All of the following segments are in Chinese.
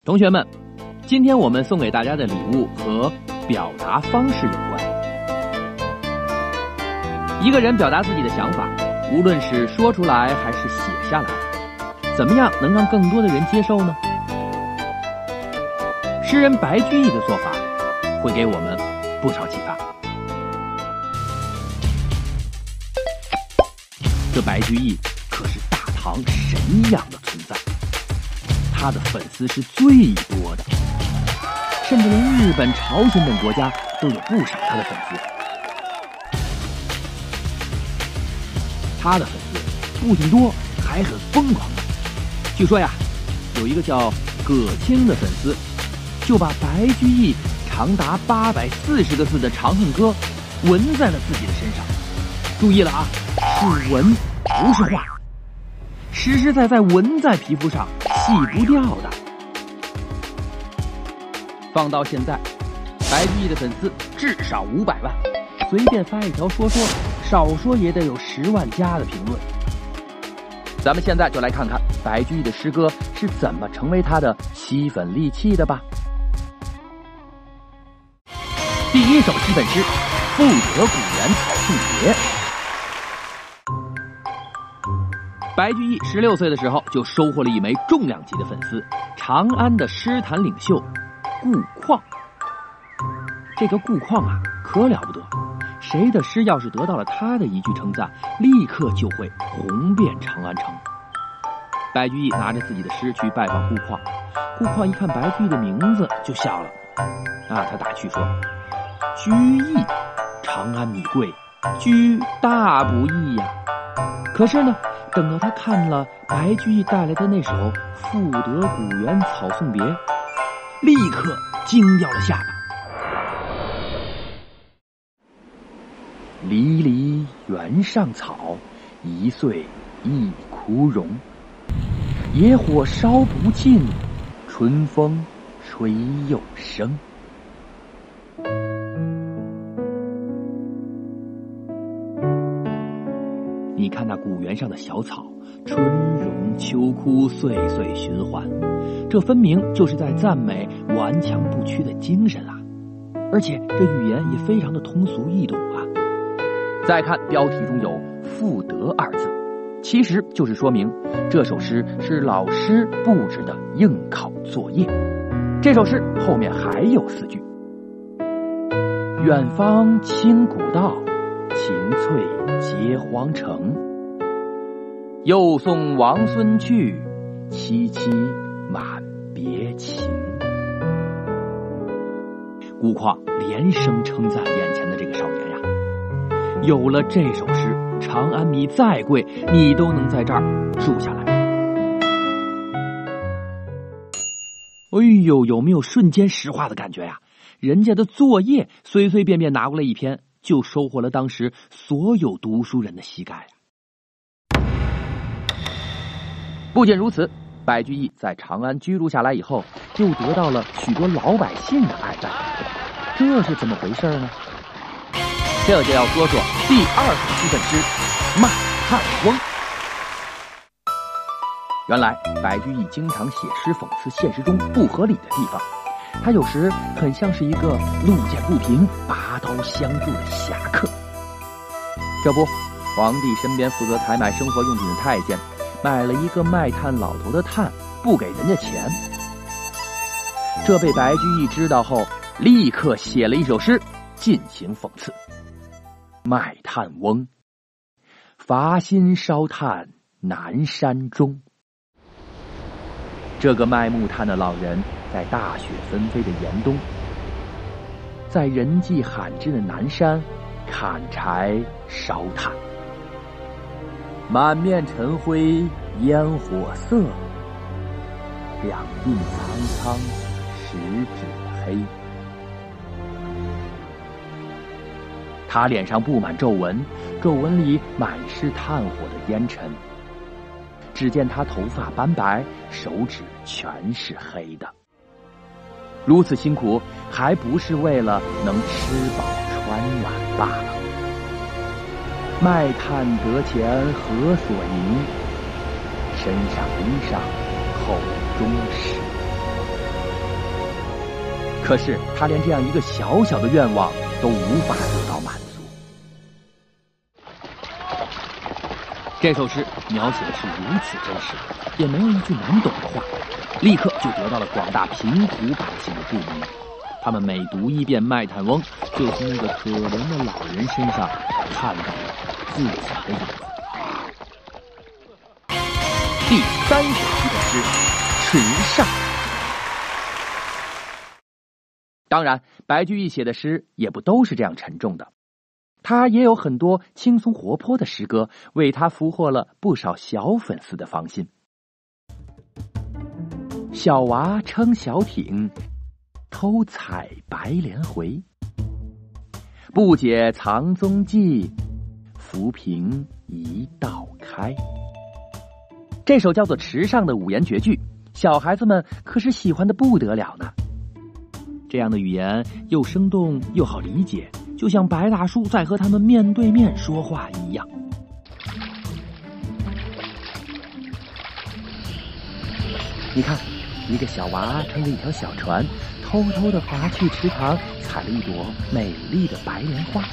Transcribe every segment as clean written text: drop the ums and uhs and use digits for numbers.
同学们，今天我们送给大家的礼物和表达方式有关。一个人表达自己的想法，无论是说出来还是写下来，怎么样能让更多的人接受呢？诗人白居易的做法会给我们不少启发。这白居易可是大唐神一样的存在，他的粉丝是最多的，甚至连日本、朝鲜等国家都有不少他的粉丝。他的粉丝不仅多，还很疯狂的。据说呀，有一个叫葛青的粉丝，就把白居易长达840个字的《长恨歌》纹在了自己的身上。注意了啊，是纹，不是画，实实在在纹在皮肤上，洗不掉的。放到现在，白居易的粉丝至少500万，随便发一条说，少说也得有10万加的评论。咱们现在就来看看白居易的诗歌是怎么成为他的吸粉利器的吧。第一首吸粉诗《赋得古原草送别》。白居易16岁的时候就收获了一枚重量级的粉丝，长安的诗坛领袖顾况。这个顾况啊，可了不得，谁的诗要是得到了他的一句称赞，立刻就会红遍长安城。白居易拿着自己的诗去拜访顾况，顾况一看白居易的名字就笑了，他打趣说：“居易，长安米贵，居大不易呀。”可是呢，等到他看了白居易带来的那首《赋得古原草送别》，立刻惊掉了下巴。离离原上草，一岁一枯荣。野火烧不尽，春风吹又生。你看那古原上的小草，春荣秋枯，岁岁循环，这分明就是在赞美顽强不屈的精神啊！而且这语言也非常的通俗易懂啊。再看标题中有“赋得”2字，其实就是说明这首诗是老师布置的应考作业。这首诗后面还有4句：远方清古道，晴翠接荒城。又送王孙去，萋萋满别情。顾况连声称赞眼前的这个少年呀，有了这首诗，长安米再贵，你都能在这儿住下来。哎呦，有没有瞬间石化的感觉呀？人家的作业随随便便拿过来一篇，就收获了当时所有读书人的膝盖呀。不仅如此，白居易在长安居住下来以后，又得到了许多老百姓的爱戴。这是怎么回事呢？这就要说说第2首吸粉诗《卖炭翁》。原来白居易经常写诗讽刺现实中不合理的地方，他有时很像是一个路见不平拔刀相助的侠客。这不，皇帝身边负责采买生活用品的太监买了一个卖炭老头的炭，不给人家钱。这被白居易知道后，立刻写了一首诗进行讽刺：卖炭翁，伐薪烧炭南山中。这个卖木炭的老人，在大雪纷飞的严冬，在人迹罕至的南山砍柴烧炭，满面尘灰烟火色，两鬓苍苍十指黑。他脸上布满皱纹，皱纹里满是炭火的烟尘。只见他头发斑白，手指全是黑的。如此辛苦，还不是为了能吃饱穿暖罢了。卖炭得钱何所营？身上衣裳厚中湿。 可是他连这样一个小小的愿望都无法得到满足。这首诗描写的是如此真实，也没有一句难懂的话，立刻就得到了广大贫苦百姓的注意。他们每读一遍《卖炭翁》，就从那个可怜的老人身上看到了自己的影子。第30期的诗《池上》。当然，白居易写的诗也不都是这样沉重的，他也有很多轻松活泼的诗歌，为他俘获了不少小粉丝的芳心。小娃撑小艇，偷采白莲回。不解藏踪迹，浮萍一道开。这首叫做《池上》的五言绝句，小孩子们可是喜欢的不得了呢。这样的语言又生动又好理解，就像白大叔在和他们面对面说话一样。你看，一个小娃撑着一条小船，偷偷地划去池塘，采了一朵美丽的白莲花。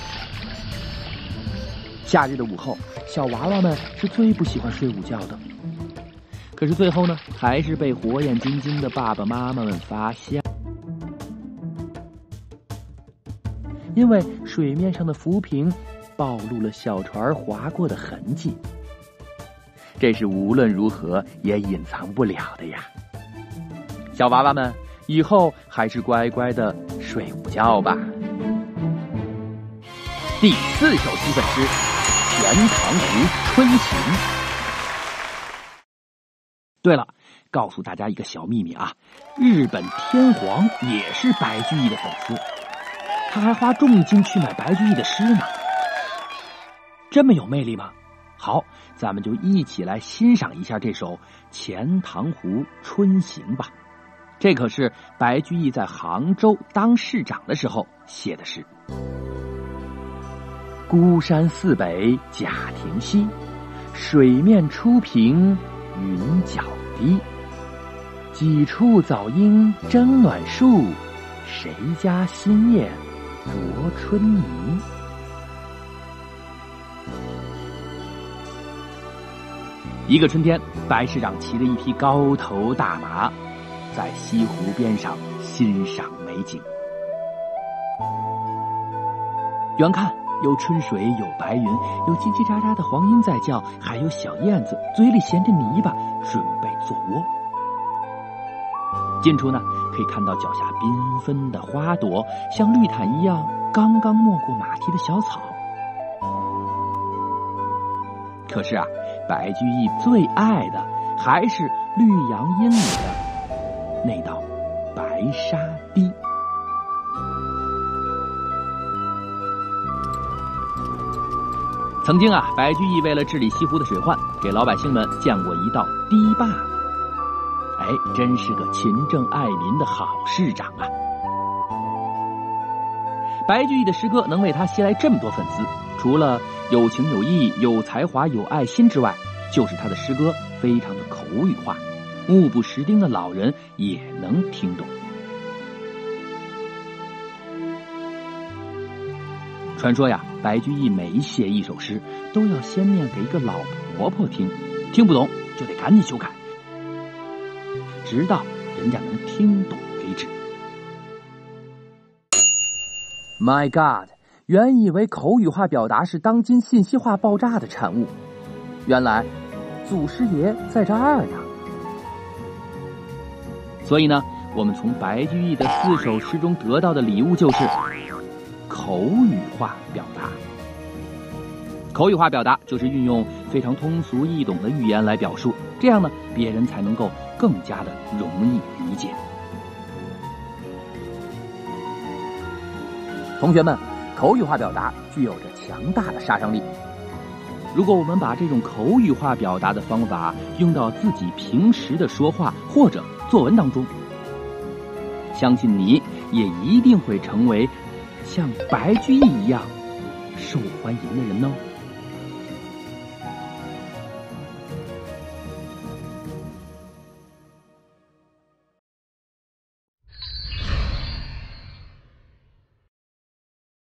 夏日的午后，小娃娃们是最不喜欢睡午觉的，可是最后呢，还是被火眼金睛的爸爸妈妈们发现，因为水面上的浮萍暴露了小船划过的痕迹，这是无论如何也隐藏不了的呀。小娃娃们以后还是乖乖的睡午觉吧。第4首基本诗《钱塘湖春行》。对了，告诉大家一个小秘密啊，日本天皇也是白居易的粉丝，他还花重金去买白居易的诗呢。这么有魅力吗？好，咱们就一起来欣赏一下这首《钱塘湖春行》吧。这可是白居易在杭州当市长的时候写的诗。孤山寺北贾亭西，水面初平云脚低。几处早莺争暖树，谁家新燕啄春泥。一个春天，白市长骑了一匹高头大马，在西湖边上欣赏美景。远看有春水，有白云，有叽叽喳喳的黄莺在叫，还有小燕子嘴里衔着泥巴，准备做窝。近处呢，可以看到脚下缤纷的花朵，像绿毯一样刚刚没过马蹄的小草。可是啊，白居易最爱的还是绿杨阴里的那道白沙堤。曾经啊，白居易为了治理西湖的水患，给老百姓们建过一道堤坝。哎，真是个勤政爱民的好市长啊！白居易的诗歌能为他吸来这么多粉丝，除了有情有义、有才华、有爱心之外，就是他的诗歌非常的口语化，目不识丁的老人也能听懂。传说呀，白居易每写一首诗都要先念给一个老婆婆听，听不懂就得赶紧修改，直到人家能听懂为止。My God， 原以为口语化表达是当今信息化爆炸的产物，原来祖师爷在这儿呢。所以呢，我们从白居易的4首诗中得到的礼物就是口语化表达。口语化表达就是运用非常通俗易懂的语言来表述，这样呢，别人才能够更加的容易理解。同学们，口语化表达具有着强大的杀伤力。如果我们把这种口语化表达的方法用到自己平时的说话或者作文当中，相信你也一定会成为像白居易一样受欢迎的人哦。